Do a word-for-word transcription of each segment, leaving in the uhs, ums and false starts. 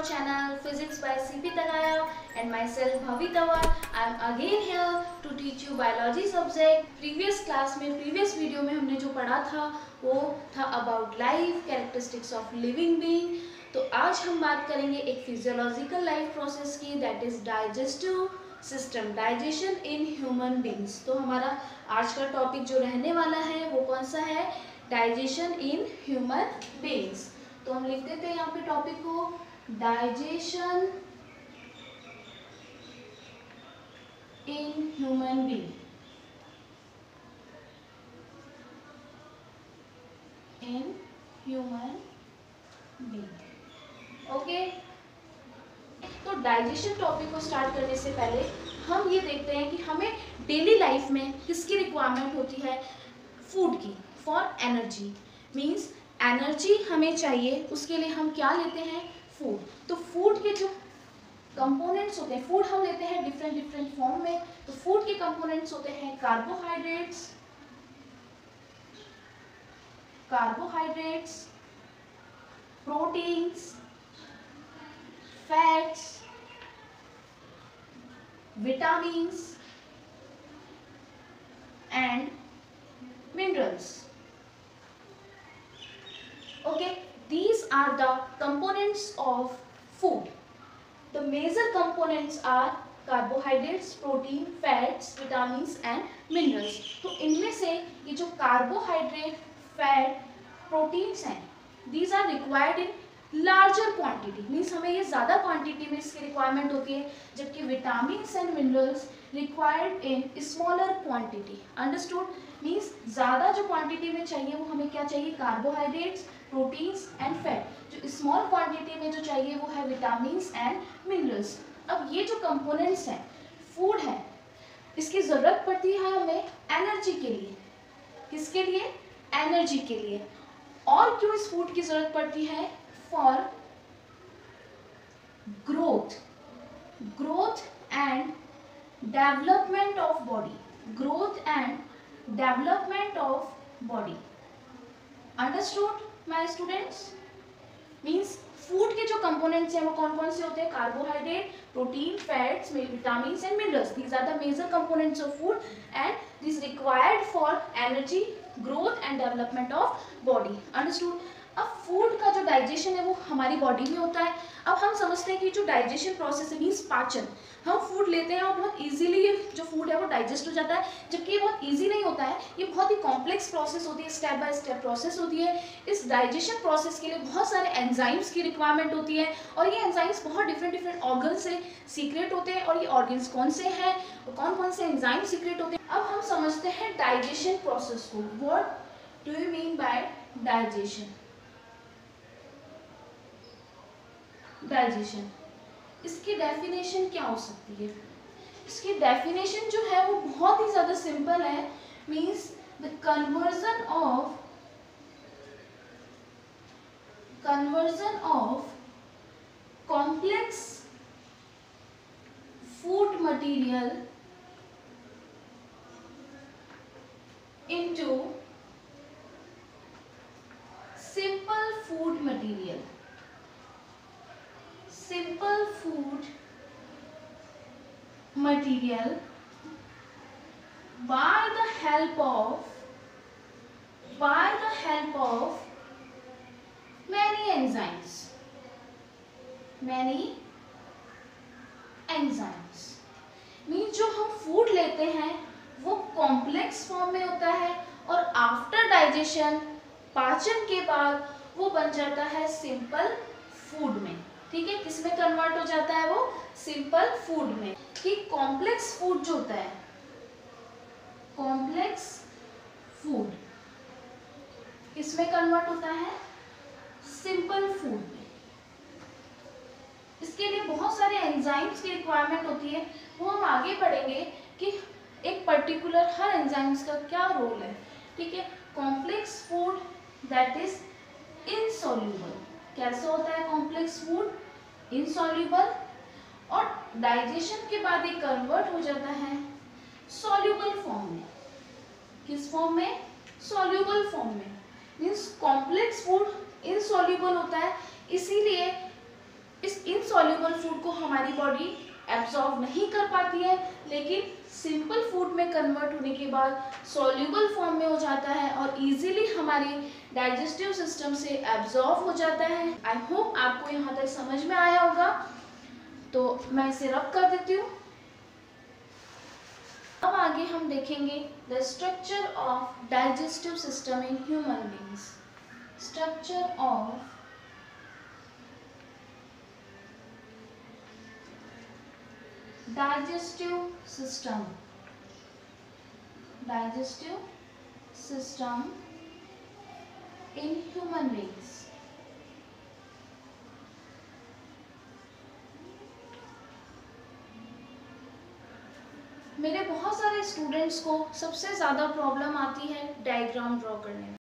our channel Physics by C P Tagaya and myself Bhavi Tawar. I am again here to teach you biology subject. Previous class में previous video में हमने जो पढ़ा था वो था about life, characteristics of living being. तो आज हम बात करेंगे एक physiological life process की, that is digestive system, digestion in human beings. तो हमारा आज का टॉपिक जो रहने वाला है वो कौन सा है? Digestion in human beings. तो हम लिख देते हैं यहाँ पे टॉपिक को, digestion in human being. In human being. Okay, तो डाइजेशन टॉपिक को स्टार्ट करने से पहले हम ये देखते हैं कि हमें डेली लाइफ में किसकी रिक्वायरमेंट होती है? फूड की, फॉर एनर्जी. मीन्स एनर्जी हमें चाहिए, उसके लिए हम क्या लेते हैं? फूड. तो फूड के जो कंपोनेंट्स होते हैं, फूड हम लेते हैं डिफरेंट डिफरेंट फॉर्म में. तो फूड के कंपोनेंट्स होते हैं carbohydrates, carbohydrates, proteins, fats, vitamins and minerals. Okay, these are the components of food. The major components are carbohydrates, protein, fats, vitamins and minerals. तो इनमें से ये जो कार्बोहाइड्रेट, फैट, प्रोटीन्स हैं, these are required in larger quantity. Means हमें ये ज़्यादा quantity में इसकी रिक्वायरमेंट होती है, जबकि vitamins and minerals required in smaller quantity. Understood? Means ज़्यादा जो क्वांटिटी में चाहिए वो हमें क्या चाहिए? Carbohydrates, proteins and fat. जो स्मॉल क्वांटिटी में जो चाहिए वो है विटामिन्स एंड मिनरल्स. अब ये जो कंपोनेंट्स हैं, फूड है, इसकी ज़रूरत पड़ती है हमें एनर्जी के लिए. किसके लिए? एनर्जी के लिए. और क्यों इस फूड की ज़रूरत पड़ती है? For growth, growth and development of body, growth and development of body. Understood, my students? Means food के जो कंपोनेंट्स हैं वो कौन कौन से होते हैं? Carbohydrate, protein, fats, vitamins and minerals. These are the major components of food and this required for energy, growth and development of body. Understood? अब फूड का जो डाइजेशन है वो हमारी बॉडी में होता है. अब हम समझते हैं कि जो डाइजेशन प्रोसेस है, मीन्स पाचन, हम फूड लेते हैं और बहुत इजीली ये जो फूड है वो डाइजेस्ट हो जाता है, जबकि ये बहुत इजी नहीं होता है. ये बहुत ही कॉम्प्लेक्स प्रोसेस होती है, स्टेप बाय स्टेप प्रोसेस होती है. इस डाइजेशन प्रोसेस के लिए बहुत सारे एंजाइम्स की रिक्वायरमेंट होती है और ये एंजाइम्स बहुत डिफरेंट डिफरेंट ऑर्गन से सीक्रेट होते हैं. और ये ऑर्गन्स कौन से हैं, कौन कौन से एंजाइम सीक्रेट होते हैं? अब हम समझते हैं डाइजेशन प्रोसेस को. What do you mean by digestion? Digestion, इसकी डेफिनेशन क्या हो सकती है? इसकी डेफिनेशन जो है वो बहुत ही ज़्यादा सिंपल है. Means the conversion of conversion of complex food material into simple food material. Simple food material by the help of by the help of many enzymes many enzymes. Means जो हम food लेते हैं वो complex form में होता है और after digestion, पाचन के बाद वो बन जाता है सिंपल फूड में. ठीक है, किसमें कन्वर्ट हो जाता है वो? सिंपल फूड में. कि कॉम्प्लेक्स फूड जो होता है, कॉम्प्लेक्स फूड किसमें कन्वर्ट होता है? सिंपल फूड में. इसके लिए बहुत सारे एंजाइम्स की रिक्वायरमेंट होती है, वो हम आगे पढ़ेंगे कि एक पर्टिकुलर हर एंजाइम्स का क्या रोल है. ठीक है, complex food that is insoluble. कैसे होता है कॉम्प्लेक्स फूड? इनसॉल्यूबल. और डाइजेशन के बाद ये कन्वर्ट हो जाता है सॉल्यूबल फॉर्म में. किस फॉर्म में? सॉल्यूबल फॉर्म में. मीन्स कॉम्प्लेक्स फूड इनसॉल्यूबल होता है, इसीलिए इस इनसॉल्युबल फूड को हमारी बॉडी एब्जॉर्ब नहीं कर पाती है, लेकिन सिंपल फूड में कन्वर्ट होने के बाद सॉल्युबल फॉर्म में हो जाता है और इजीली हमारे डाइजेस्टिव सिस्टम से एब्जॉर्ब हो जाता है। आई होप आपको यहाँ तक समझ में आया होगा, तो मैं इसे रब कर देती हूँ। अब आगे हम देखेंगे the structure of digestive system in human beings. Structure of digestive system digestive system in human beings। मेरे बहुत सारे स्टूडेंट्स को सबसे ज़्यादा प्रॉब्लम आती है डायग्राम ड्रॉ करने में।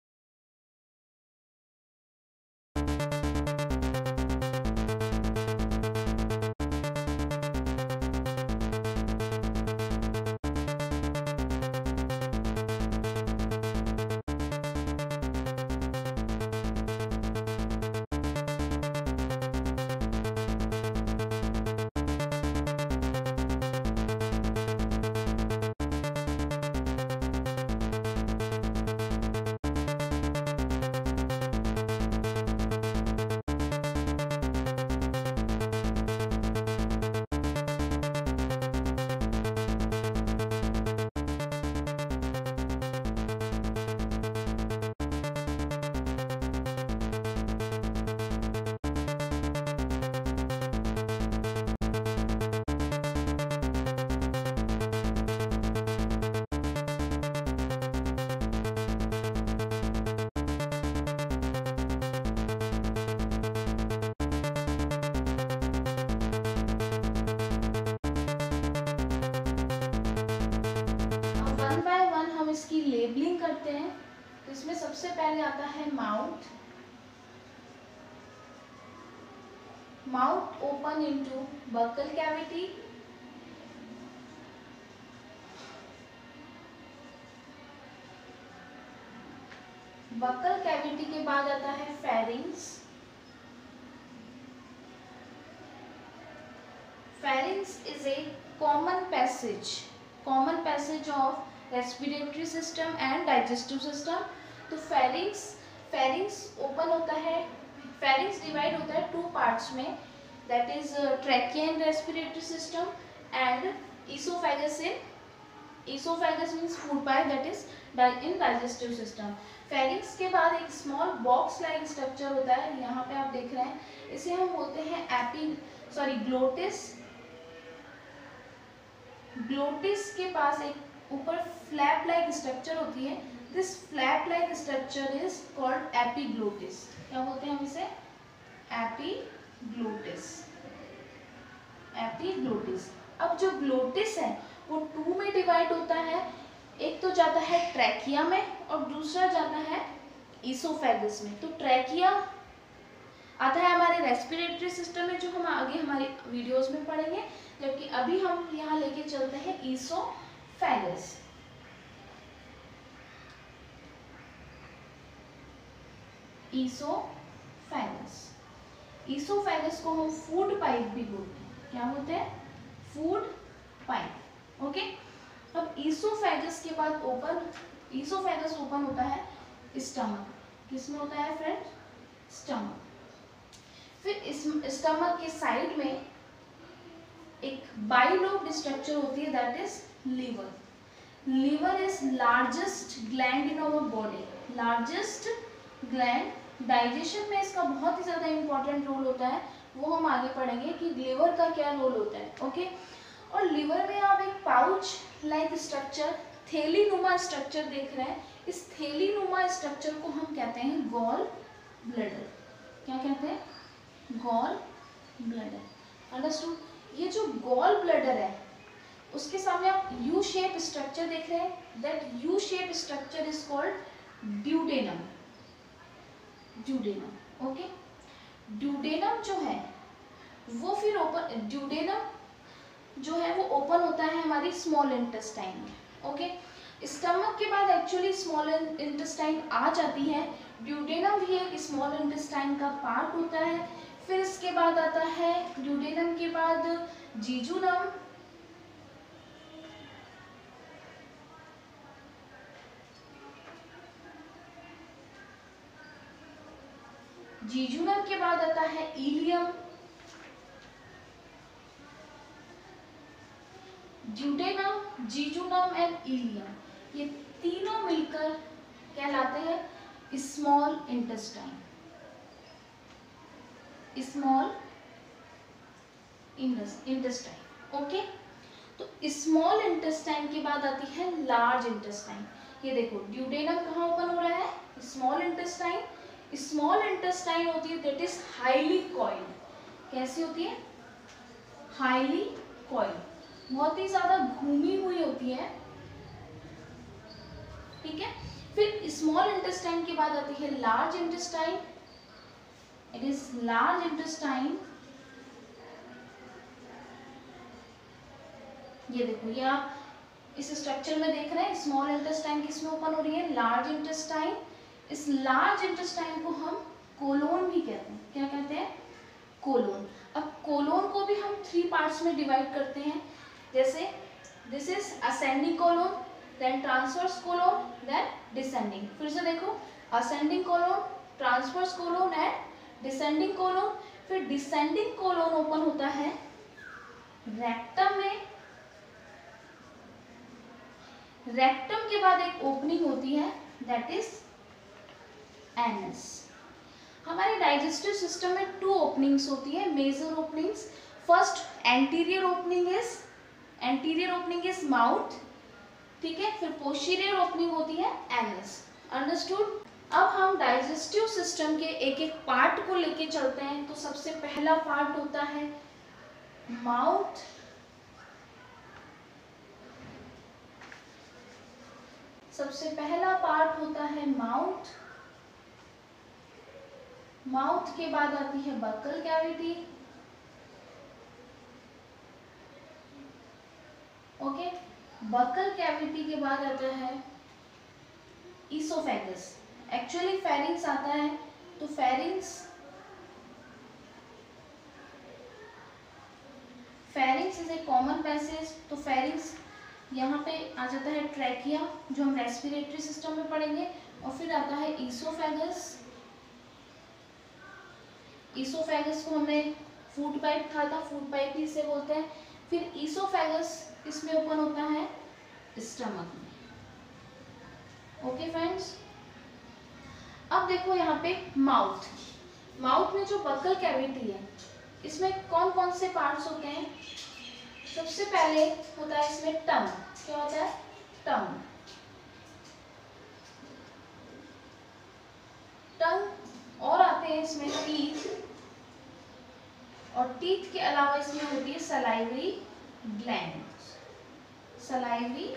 इसकी लेबलिंग करते हैं। तो इसमें सबसे पहले आता है mouth. Mouth open into buccal cavity, buccal cavity के बाद आता है pharynx. Pharynx is a common passage common passage of respiratory system and digestive system. तो फेरिंग्स फेरिंग्स ओपन होता है, फेरिंग्स डिवाइड होता है टू पार्ट्स में, that is trachea in respiratory system and oesophagus in oesophagus means food pipe, that is in digestive system. Pharynx के बाद एक small box like structure होता है, यहाँ पे आप देख रहे हैं, इसे हम बोलते हैं एपी सॉरी ग्लोटिस। ग्लोटिस के पास एक ऊपर फ्लैप लाइक स्ट्रक्चर होती है, this flap like structure is called epiglottis. क्या बोलते हैं हम इसे? Epiglottis epiglottis. अब जो ग्लोटिस है वो टू में डिवाइड होता है, एक तो जाता है ट्रैकिया में और दूसरा जाता है ईसोफेगस में। तो ट्रैकिया आता है हमारे रेस्पिरेटरी सिस्टम में, जो हम आगे हमारे वीडियोस में पढ़ेंगे, जबकि अभी हम यहाँ लेके चलते हैं ईसोफेगस। ईसोफेगस ईसोफेगस को हम फूड पाइप भी बोलते हैं। क्या बोलते हैं? Food pipe. ओके, अब ईसोफेगस के बाद ओपन ईसोफेगस ओपन होता है स्टमक। किसमें होता है फ्रेंड? स्टमक। फिर इस स्टमक के साइड में एक बाइलोब्ड स्ट्रक्चर होती है, that is liver. Liver is largest gland in our body. Largest gland, digestion में इसका बहुत ही ज़्यादा इंपॉर्टेंट रोल होता है, वो हम आगे पढ़ेंगे कि लीवर का क्या रोल होता है। ओके, और लीवर में आप एक पाउच लाइक स्ट्रक्चर, थैली नुमा स्ट्रक्चर देख रहे हैं। इस थैली नुमा स्ट्रक्चर को हम कहते हैं गॉल ब्लैडर। क्या कहते हैं? Gall bladder. अंडरस्टूड? ये जो गॉल ब्लैडर है उसके सामने आप यू शेप स्ट्रक्चर देख रहे हैं, that U shape structure is called duodenum. Duodenum okay, duodenum जो है वो फिर ओपन ड्यूडेनम जो है वो ओपन होता है हमारी स्मॉल इंटेस्टाइन में। ओके, स्टमक के बाद एक्चुअली स्मॉल इंटेस्टाइन आ जाती है। ड्यूडेनम भी एक स्मॉल इंटेस्टाइन का पार्ट होता है। फिर इसके बाद आता है ड्यूडेनम के बाद जीजूनम, जीजूनम के बाद आता है ileum, duodenum, jejunum and ileum, ये तीनों मिलकर कहलाते हैं small intestine, small intestine. Okay, तो स्मॉल इंटेस्टाइन के बाद आती है लार्ज इंटेस्टाइन। ये देखो ड्यूडेनम कहाँ ओपन हो रहा है, स्मॉल इंटेस्टाइन। स्मॉल इंटेस्टाइन होती है दैट इज हाईली कॉइल्ड। कैसी होती है? हाईली कॉइल्ड, बहुत ही ज्यादा घूमी हुई होती है, ठीक है। फिर स्मॉल इंटेस्टाइन के बाद आती है large intestine. It is large intestine. ये देखो, ये आप इस स्ट्रक्चर में देख रहे हैं, स्मॉल इंटेस्टाइन किसमें ओपन हो रही है? Large intestine. इस लार्ज इंटेस्टाइन को हम कोलोन भी कहते हैं। क्या कहते हैं? कोलोन। अब कोलोन को भी हम थ्री पार्ट्स में डिवाइड करते हैं, जैसे this is ascending colon, then transverse colon, then descending. फिर से देखो, ascending colon, transverse colon and descending colon. फिर डिसेंडिंग कोलोन ओपन होता है रेक्टम में। रेक्टम के बाद एक ओपनिंग होती है दैट इज एनस। हमारे डाइजेस्टिव सिस्टम में टू ओपनिंग्स होती है, major openings. First anterior opening is anterior opening is mouth, ठीक है। फिर पोस्टीरियर ओपनिंग होती है एनस। अंडरस्टूड? अब हम डाइजेस्टिव सिस्टम के एक एक पार्ट को लेके चलते हैं। तो सबसे पहला पार्ट होता है माउथ। सबसे पहला पार्ट होता है माउथ। माउथ के बाद आती है buccal cavity. Okay, buccal cavity के बाद आता है ईसोफेगस। एक्चुअली फेरिंग्स आता है, तो pharynx pharynx is a common passage. तो फेरिंग्स यहाँ पे आ जाता है ट्रैकिया, जो हम रेस्पिरेटरी सिस्टम में पढ़ेंगे। और फिर आता है ईसोफेगस। ईसोफेगस को हमने फूड पाइप कहा था, फूड पाइप ही इसे बोलते हैं। फिर ईसोफेगस इसमें ओपन होता है स्टमक में। ओके फ्रेंड्स, अब देखो यहाँ पे माउथ। माउथ में जो बक्कल कैविटी है, इसमें कौन कौन से पार्ट्स होते हैं? सबसे पहले होता है इसमें टंग। क्या होता है? टंग। टंग और आते हैं इसमें टीथ, और टीथ के अलावा इसमें होती है salivary gland. Salivary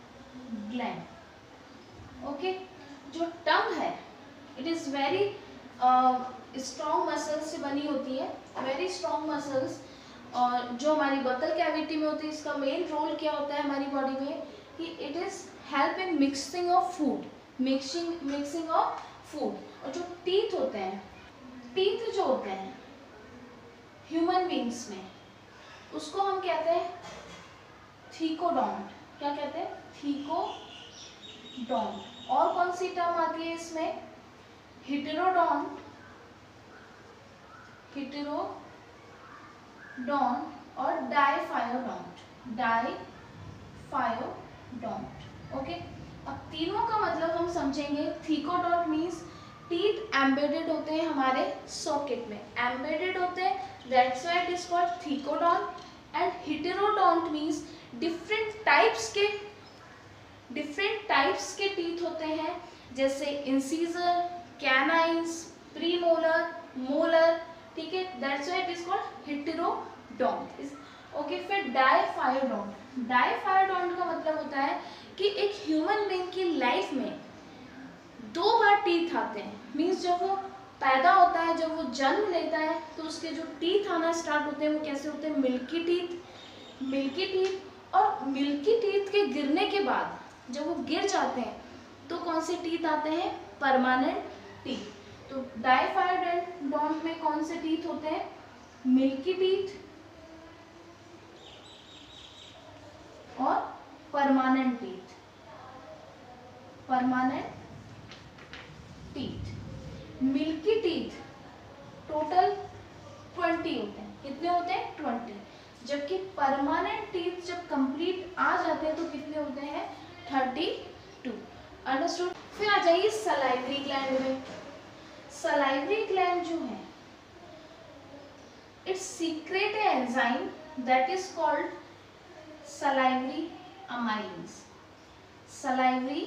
gland. Okay, जो टंग है it is very strong muscles से बनी होती है, वेरी स्ट्रॉन्ग मसल्स। और जो हमारी बक्कल कैविटी में होती है, इसका मेन रोल क्या होता है हमारी बॉडी में कि it is help in mixing of food, mixing mixing of food. और जो टीथ होते हैं, टीथ जो होते हैं ह्यूमन बींग्स में, उसको हम कहते हैं थीकोडोंट। क्या कहते हैं? थीकोडोंट। और कौन सी टर्म आती है इसमें? हिटेरोडोंट, हिटेरोडोंट और डाइफायोडोंट, डाइफायोडोंट। ओके, अब तीनों का मतलब हम समझेंगे। थीकोडोंट मीन्स टीथ एम्बेडेड होते हैं हमारे सॉकेट में, एम्बेडेड होते हैं, that's why it is called thecodont. And heterodont means different types के डिफरेंट टाइप्स के टीथ होते हैं, जैसे इंसीजर, कैनाइन्स, प्रीमोलर, मोलर, ठीक है, that's why it is called heterodont. Okay, फिर डाइफायोडोंट। डाइफायोडोंट का मतलब होता है कि एक ह्यूमन बीइंग की लाइफ में दो बार टीथ आते हैं। मीन्स जब वो पैदा होता है, जब वो जन्म लेता है, तो उसके जो टीथ आना स्टार्ट होते हैं वो कैसे होते हैं? Milky teeth. मिल्की टीथ और मिल्की टीथ के गिरने के बाद जब वो गिर जाते हैं तो कौन से टीथ आते हैं? Permanent teeth. तो डाइफाइडोडोंट में कौन से टीथ होते हैं? मिल्की टीथ और permanent teeth. Permanent teeth. Milky teeth total twenty होते हैं। कितने होते हैं? ट्वेंटी। जबकि परमानेंट टीथ जब कंप्लीट आ जाते हैं तो कितने होते हैं? Thirty two. अंडरस्टूड? फिर आ जाइए सलाइवरी ग्लैंड में। सलाइवरी ग्लैंड जो है it's secrete enzyme that is called salivary amylase. Salivary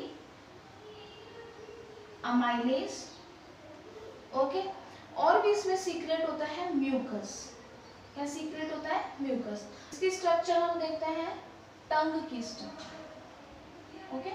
amylase. Okay. और भी इसमें सीक्रेट होता है म्यूकस। क्या सीक्रेट होता है? म्यूकस। इसकी स्ट्रक्चर हम देखते हैं टंग की स्ट्रक्चर। ओके।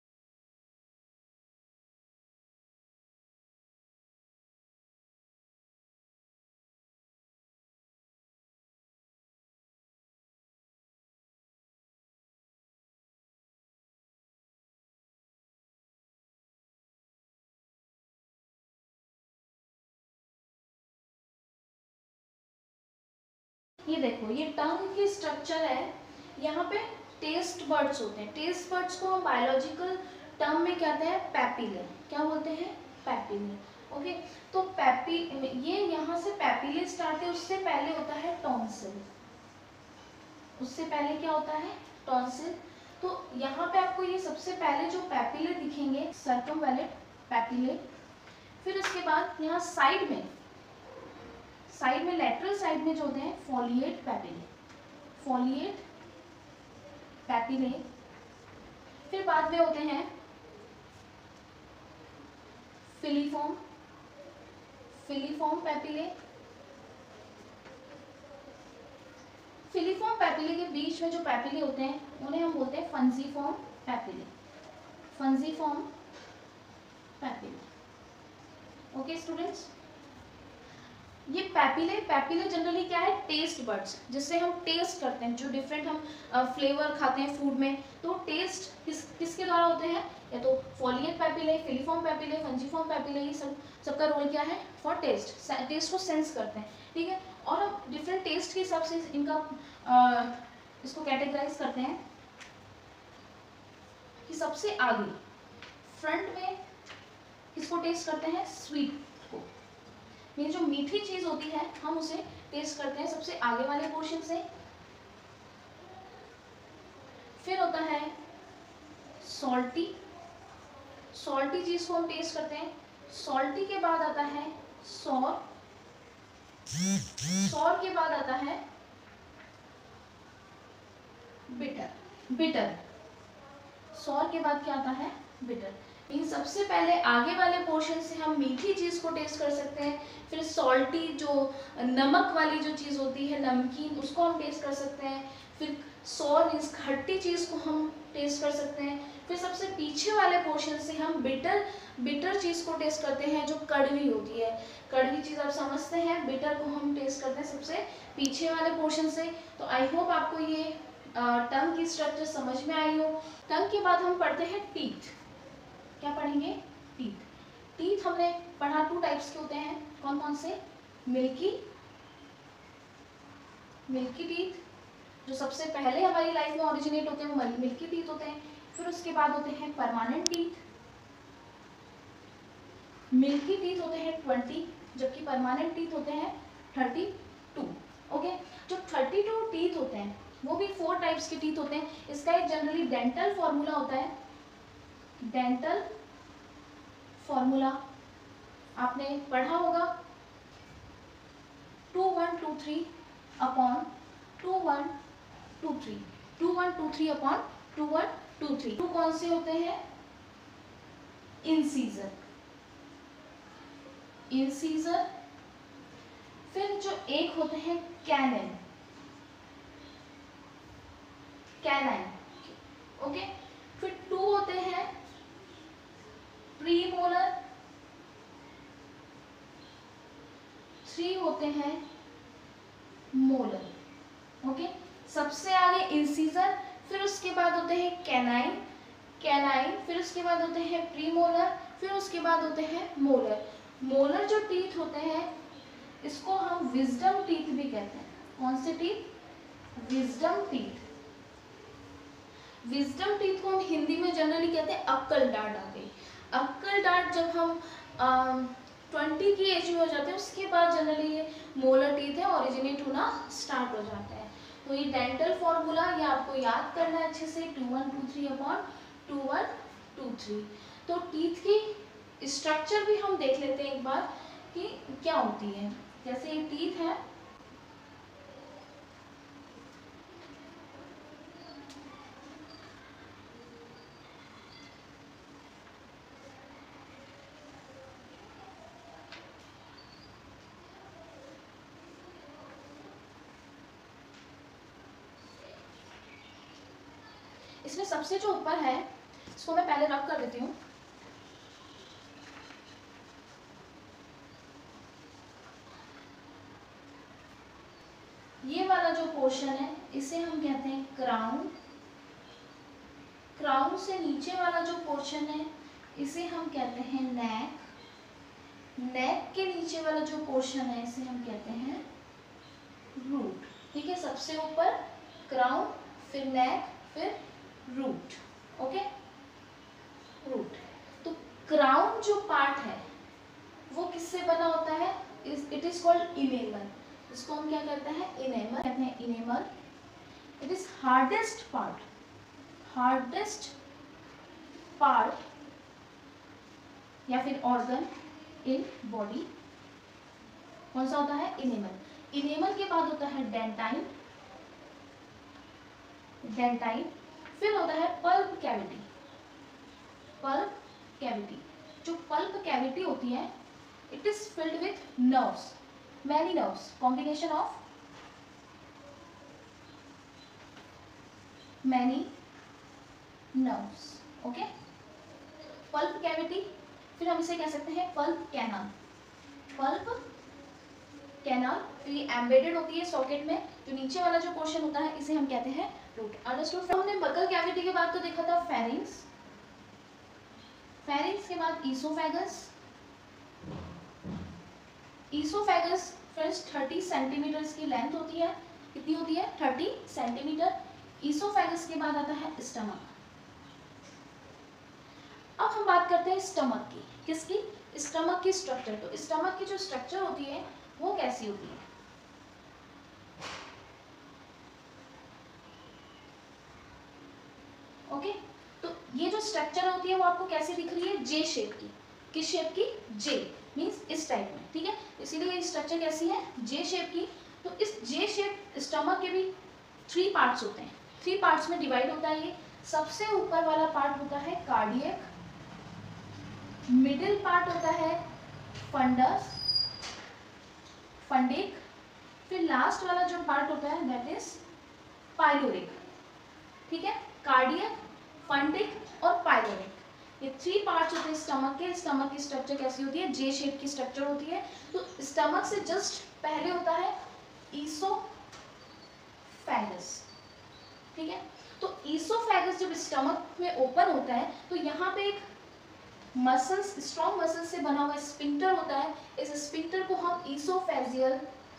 ये देखो, ये टंग की स्ट्रक्चर है। यहाँ पे टेस्ट बर्ड्स होते हैं। टेस्ट बर्ड्स को हम बायोलॉजिकल टर्म में कहते हैं पैपिले। क्या बोलते हैं? पैपिले। ओके। तो पैपी ये यहाँ से पैपिले स्टार्ट है। उससे पहले होता है टॉन्सिल। उससे पहले क्या होता है? टॉन्सिल। तो यहाँ पे आपको ये सबसे पहले जो पैपिले दिखेंगे सर्कमवैलेंट पैपिले। फिर उसके बाद यहाँ साइड में साइड में लेटरल साइड में जो होते हैं फोलिएट पैपिले। Folate papillae. फिर बाद में होते हैं filiform. Filiform papillae. Filiform papillae के बीच में जो पैपिले होते हैं उन्हें हम बोलते हैं fungiform papillae. Fungiform papillae. Okay students, ये पैपिले पैपिले जनरली क्या है? टेस्ट बर्ड्स, जिससे हम टेस्ट करते हैं, जो डिफरेंट हम फ्लेवर खाते हैं फूड में, तो टेस्ट किस किसके द्वारा होते हैं? या तो foliate papillae, filiform papillae, fungiform papillae, ये सब सबका रोल क्या है? For taste. टेस्ट को सेंस करते हैं। ठीक है। और हम डिफरेंट टेस्ट के हिसाब से इनका आ, इसको कैटेगराइज करते हैं कि सबसे आगे फ्रंट में किसको टेस्ट करते हैं? स्वीट को। ये जो मीठी चीज होती है हम उसे टेस्ट करते हैं सबसे आगे वाले पोर्शन से। फिर होता है सॉल्टी। सॉल्टी चीज को हम टेस्ट करते हैं। सॉल्टी के बाद आता है सॉर। सॉर के बाद आता है बिटर। बिटर। सॉर के बाद क्या आता है? बिटर। इन सबसे पहले आगे वाले पोर्शन से हम मीठी चीज को टेस्ट कर सकते हैं। फिर सॉल्टी जो नमक वाली जो चीज होती है, नमकीन, उसको हम टेस्ट कर सकते हैं। फिर सॉर मीन्स खट्टी चीज को हम टेस्ट कर सकते हैं। फिर सबसे पीछे वाले पोर्शन से हम बिटर बिटर चीज को टेस्ट करते हैं, जो कड़वी होती है। कड़वी चीज आप समझते हैं। बिटर को हम टेस्ट करते हैं सबसे पीछे वाले पोर्शन से। तो आई होप आपको ये टंग की स्ट्रक्चर समझ में आई हो। टंग के बाद हम पढ़ते हैं टीथ। क्या पढ़ेंगे? टीथ। टीथ हमने पढ़ा टू टाइप्स के होते हैं। कौन कौन से? मिल्की मिल्की टीथ जो सबसे पहले हमारी लाइफ में ओरिजिनेट होते हैं, वो मिल्की टीथ होते हैं। फिर उसके बाद होते हैं परमानेंट टीथ। मिल्की टीथ होते हैं ट्वेंटी, जबकि परमानेंट टीथ होते हैं थर्टी टू। ओके। जो थर्टी टू टीथ होते हैं वो भी फोर टाइप्स के टीथ होते हैं। इसका एक जनरली डेंटल फॉर्मूला होता है। डेंटल फॉर्मूला आपने पढ़ा होगा, two one two three upon two one two three two one two three upon two one two three. Two कौन से होते हैं? इंसीजर। इंसीजर। फिर जो एक होते हैं कैनन। कैनाइन। ओके। फिर टू होते हैं प्रीमोलर। थ्री होते हैं मोलर। ओके। सबसे आगे इंसीजर, फिर उसके बाद होते हैं कैनाइन कैनाइन फिर उसके बाद होते हैं प्रीमोलर, फिर उसके बाद होते हैं मोलर। मोलर जो टीथ होते हैं इसको हम विजडम टीथ भी कहते हैं। कौन से teeth? Wisdom teeth. Wisdom teeth को हम हिंदी में जनरली कहते हैं अक्कल डांट आ गई। अक्कल डांट जब हम ट्वेंटी की एज में हो जाते हैं उसके बाद जनरली ये मोलर टीथ है ओरिजिनेट होना स्टार्ट हो जाता है। तो ये डेंटल फॉर्मूला ये आपको याद करना है अच्छे से, two one two three upon two one two three. तो टीथ की स्ट्रक्चर भी हम देख लेते हैं एक बार कि क्या होती है। जैसे ये टीथ है, इसमें सबसे जो ऊपर है इसको मैं पहले रब कर देती हूँ। ये वाला जो पोर्शन है इसे हम कहते हैं क्राउन। क्राउन से नीचे वाला जो पोर्शन है इसे हम कहते हैं नेक। नेक के नीचे वाला जो पोर्शन है इसे हम कहते हैं रूट। ठीक है, सबसे ऊपर क्राउन, फिर नेक, फिर रूट। Okay, root. तो क्राउन जो पार्ट है वो किससे बना होता है? It is called enamel. इसको हम क्या कहते हैं? इनेमल कहते हैं। Enamel it is hardest part, hardest part या फिर ऑर्गन इन बॉडी। कौन सा होता है? इनेमल। इनेमल के बाद होता है डेंटाइन। डेंटाइन फिर होता है पल्प कैविटी। पल्प कैविटी, जो पल्प कैविटी होती है it is filled with nerves, many nerves, combination of many nerves. Okay, pulp cavity, फिर हम इसे कह सकते हैं पल्प कैनाल। पल्प कैनाल फिर ये एम्बेडेड होती है सॉकेट में। जो नीचे वाला जो पोर्शन होता है इसे हम कहते हैं रूट। अंडरस्टूड? हमने बकल कैविटी के बाद तो देखा था फेरिंग्स। फेरिंग्स के बाद oesophagus. Oesophagus friends thirty centimetre की लेंथ होती है। कितनी होती है? Thirty centimetre. ईसोफेगस के बाद आता है स्टमक। अब हम बात करते हैं स्टमक की। किसकी? स्टमक की स्ट्रक्चर। तो स्टमक की जो स्ट्रक्चर होती है वो कैसी होती है? ओके, तो ये जो स्ट्रक्चर होती है वो आपको कैसी दिख रही है? जे शेप की। किस शेप की? जे मींस इस टाइप में। ठीक है, इसीलिए ये स्ट्रक्चर कैसी है? जे शेप की। तो इस जे शेप स्टमक के भी थ्री पार्ट्स होते हैं। थ्री पार्ट्स में डिवाइड होता है ये। सबसे ऊपर वाला पार्ट होता है कार्डियक, मिडिल पार्ट होता है फंडस, फंडिक, फिर लास्ट वाला जो पार्ट होता है दैट इज पाइलोरिक। ठीक है, कार्डियक, फंडिक और पाइलोरिक, ये थ्री पार्ट्स होते हैं स्टमक के। स्टमक की स्ट्रक्चर कैसी होती है? जे शेप की स्ट्रक्चर होती है। तो स्टमक से जस्ट पहले होता है ईसोफेगस। ठीक है, तो ईसोफेगस जब स्टमक में ओपन होता है तो यहाँ पे एक मसल्स, स्ट्रॉन्ग मसल्स से बना हुआ स्पिंक्टर होता है। इस स्पिंक्टर को हम ईसोफेजियल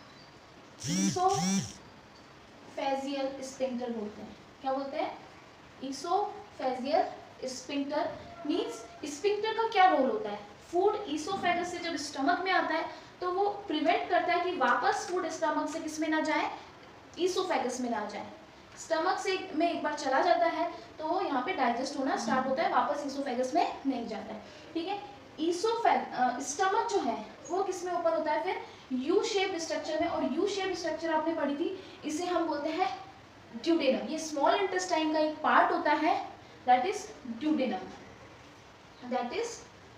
ईसोफेजियल स्पिंक्टर बोलते हैं। क्या बोलते हैं? Oesophageal sphincter. मींस स्पिंक्टर का क्या रोल होता है? फूड ईसोफेगस से जब स्टमक में आता है तो वो प्रिवेंट करता है कि वापस फूड स्टमक से किस में ना जाए? ईसोफेगस में ना जाए। स्टमक से में एक बार चला जाता है तो वो यहाँ पे डाइजेस्ट होना स्टार्ट होता है, वापस ईसोफेगस में नहीं जाता है। ठीक है, ईसोफेग स्टमक जो है वो किस में ओपन होता है? फिर यू शेप स्ट्रक्चर में। और यू शेप स्ट्रक्चर आपने पढ़ी थी, इसे हम बोलते हैं ड्यूडेनम। ये स्मॉल इंटेस्टाइन का एक पार्ट होता है that is duodenum. That is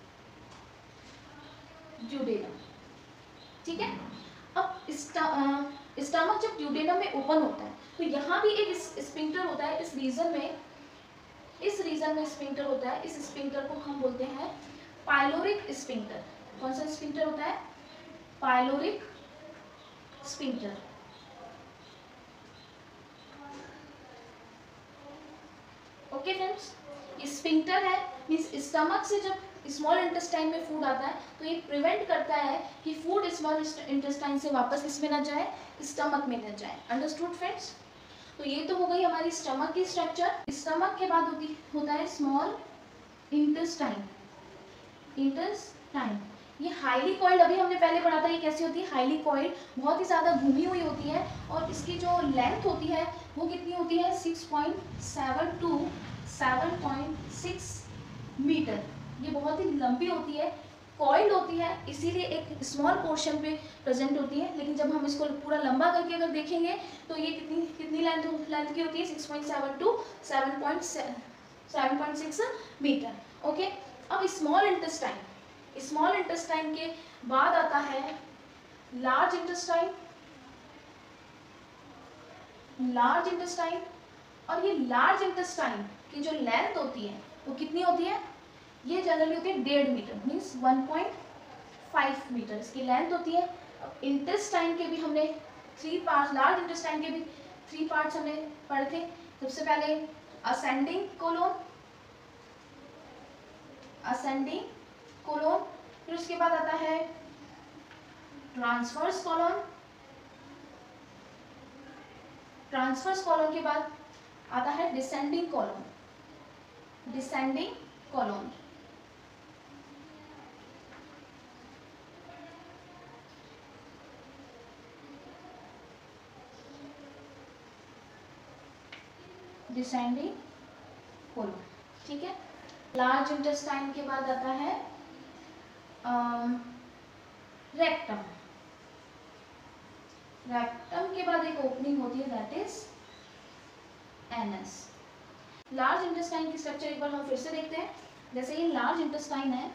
duodenum. ठीक है, अब स्टमक जब ड्यूडेनम में ओपन होता है तो यहाँ भी एक स्पिंक्टर होता है। इस रीजन में इस रीजन में स्पिंक्टर होता है। इस स्पिंक्टर को हम बोलते हैं पाइलोरिक स्पिंक्टर। कौन सा स्पिंक्टर होता है? Pyloric sphincter. Okay friends, sphincter है मींस स्टमक से जब स्मॉल इंटेस्टाइन में फूड आता है, तो ये प्रिवेंट करता है कि फूड स्मॉल इंटेस्टाइन से वापस किस में ना जाए, स्टमक में न जाए। Understood friends? तो ये तो हो गई हमारी स्टमक की स्ट्रक्चर। स्टमक के बाद होती होता है स्मॉल इंटेस्टाइन। इंटेस्टाइन ये हाईली कॉइल्ड, अभी हमने पहले पढ़ा था ये कैसी होती है, हाईली कॉइल्ड, बहुत ही ज़्यादा घूमी हुई होती है, और इसकी जो लेंथ होती है वो कितनी होती है, six point seven to seven point six metre. ये बहुत ही लंबी होती है, कॉइल्ड होती है, इसीलिए एक स्मॉल पोर्शन पे प्रेजेंट होती है। लेकिन जब हम इसको पूरा लंबा करके अगर देखेंगे तो ये कितनी कितनी लेंथ लेंथ की होती है, six point seven to seven point seven point six metre. Okay, अब स्मॉल इंटेस्टाइन, स्मॉल इंटेस्टाइन के बाद आता है लार्ज इंटेस्टाइन। लार्ज इंटेस्टाइन, और ये लार्ज इंटेस्टाइन की जो लेंथ होती है वो कितनी होती है, ये जनरली होती है डेढ़ metre, means one point five metre इसकी लेंथ होती है। अब इंटेस्टाइन के भी हमने थ्री पार्ट्स, लार्ज इंटेस्टाइन के भी थ्री पार्ट्स हमने पढ़े थे। सबसे पहले असेंडिंग कोलोन, असेंडिंग कोलोन, फिर उसके बाद आता है ट्रांसवर्स कोलोन, ट्रांसवर्स कोलोन के बाद आता है descending colon, descending colon. Descending colon, ठीक है। लार्ज इंटेस्टाइन के बाद आता है रेक्टम। रेक्टम के बाद एक ओपनिंग होती है, that is anus. Large intestine की स्ट्रक्चर एक बार हम फिर से देखते हैं। जैसे ये लार्ज इंटेस्टाइन है,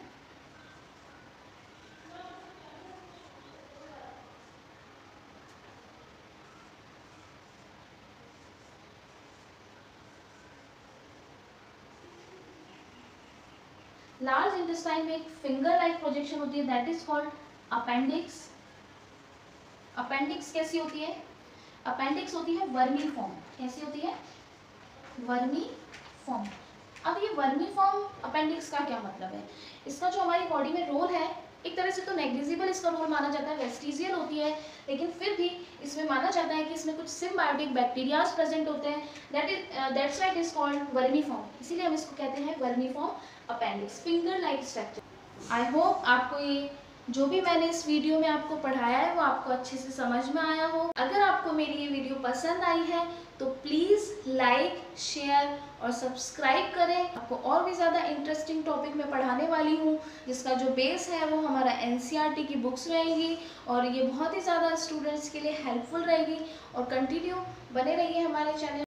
लार्ज इंटेस्टाइन में एक फिंगर लाइक प्रोजेक्शन होती है, that is called appendix. Appendix कैसी होती है, अपेंडिक्स होती है वर्मी फॉर्म। कैसी होती है, वर्मी फॉर्म। अब ये वर्मी फॉर्म अपेंडिक्स का क्या मतलब है, इसका जो हमारी बॉडी में रोल है, एक तरह से तो नेग्लिजिबल इसका रोल माना जाता है, वेस्टिजियल होती है, लेकिन फिर भी इसमें माना जाता है कि इसमें कुछ सिम्बायोटिक बैक्टीरियाज प्रेजेंट होते हैं, that is that's why it is called vermiform. इसीलिए हम इसको कहते हैं vermiform appendix, finger like structure. I hope आपको ये जो भी मैंने इस वीडियो में आपको पढ़ाया है वो आपको अच्छे से समझ में आया हो। अगर आपको मेरी ये वीडियो पसंद आई है तो प्लीज़ लाइक, शेयर और सब्सक्राइब करें। आपको और भी ज़्यादा इंटरेस्टिंग टॉपिक मैं पढ़ाने वाली हूँ, जिसका जो बेस है वो हमारा एन सी आर टी की बुक्स रहेगी, और ये बहुत ही ज़्यादा स्टूडेंट्स के लिए हेल्पफुल रहेगी। और कंटिन्यू बने रहिए हमारे चैनल।